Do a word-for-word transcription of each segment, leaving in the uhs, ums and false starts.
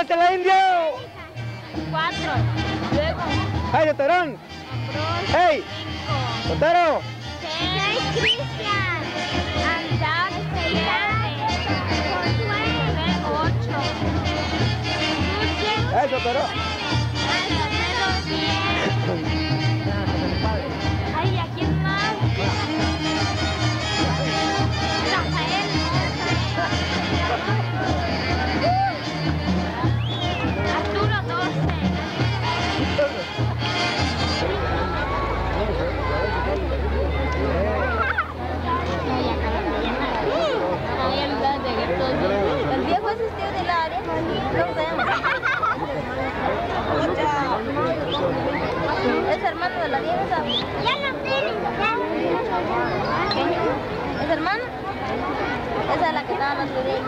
¡Cántala, indio! Cuatro. Luego. ¡Hey, Soterón! ¡Hey! ¡Sotero! Seis. Cristian. Andar. Siete. Ocho. ¡Hey, Sotero! Ay, ¿a quién más? Rafael. Arturo, doce. El viejo es este del área. Es hermano de la vieja, ¿sabes? Ya no tengo. ¿Es hermano? Esa es la que estaba en la ciudad.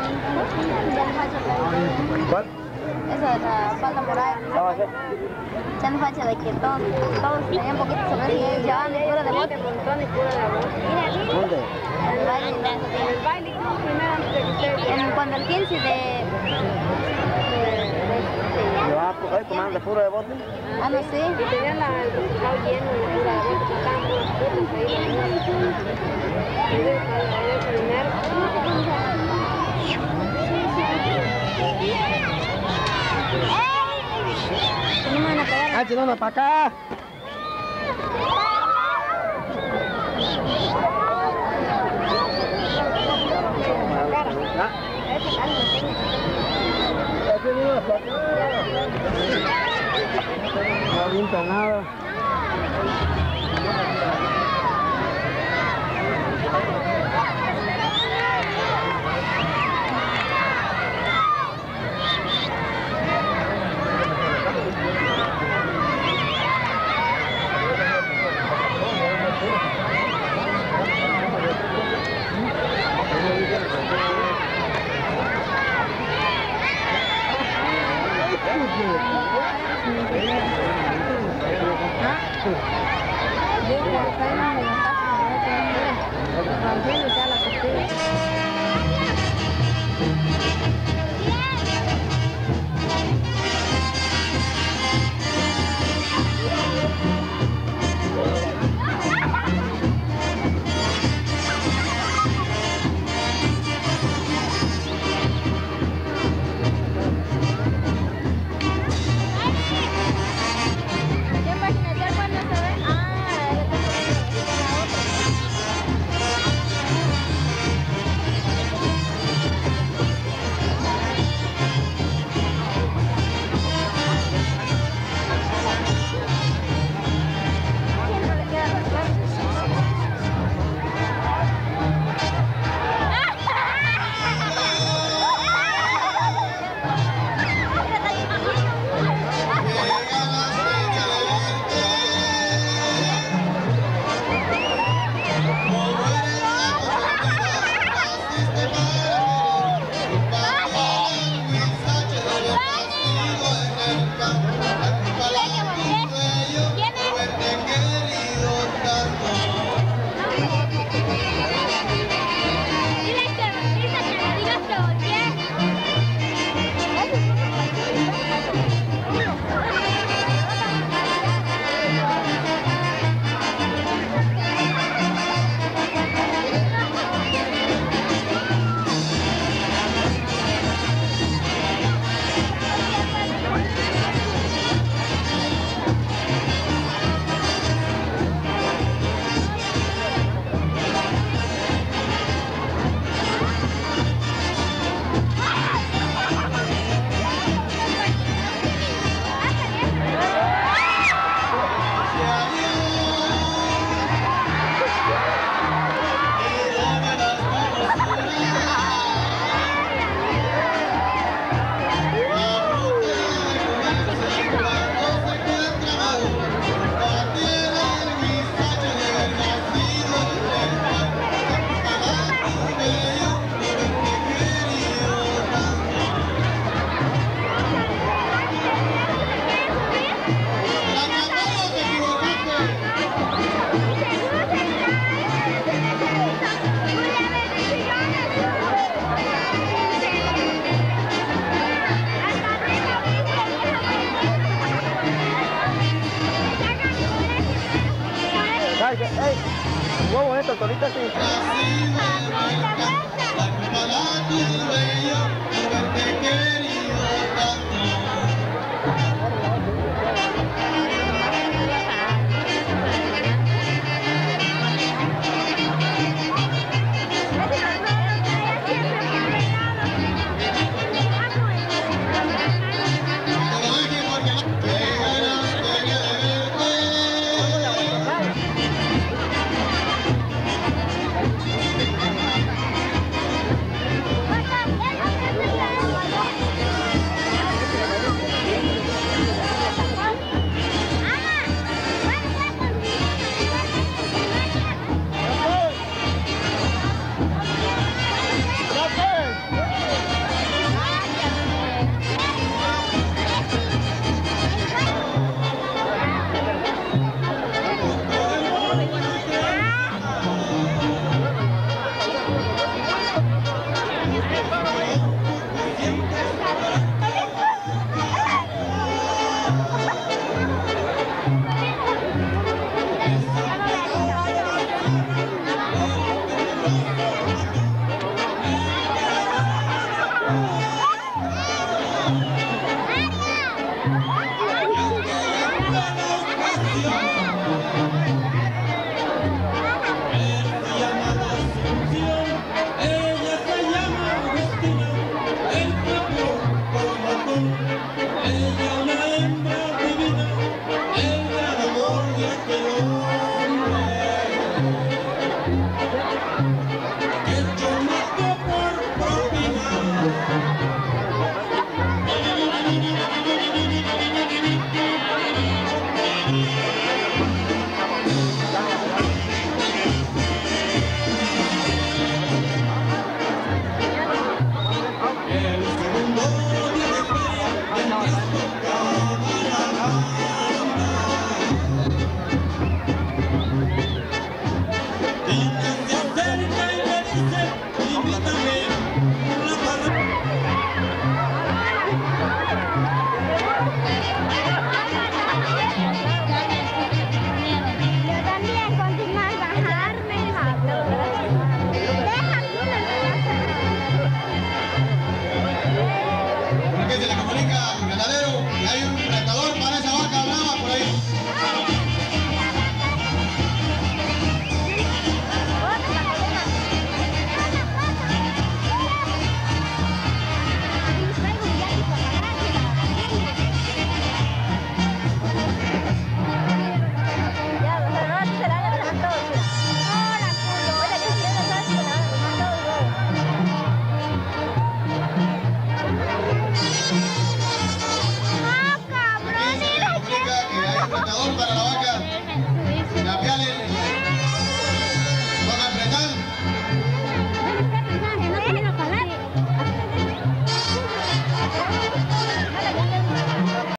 ¿Cuál? Esa es la falda morada. Ya no facha de que todos, todos tenían poquito sobre y llevaban de pura de bote. ¿Dónde? En el baile. En el baile, primero antes de que ustedes En, cuando el quince de... ¿Llevaba ahí comando de puro de bote? Ah, no sé. y tenían la, el computador lleno de pura de bote, estaban puros putos ahí. Y luego para la de primero. No me van a pegar. ¡Ah, chinona, para acá! ¿Ah? No avienta nada. tolita sí. Ella una hembra divina.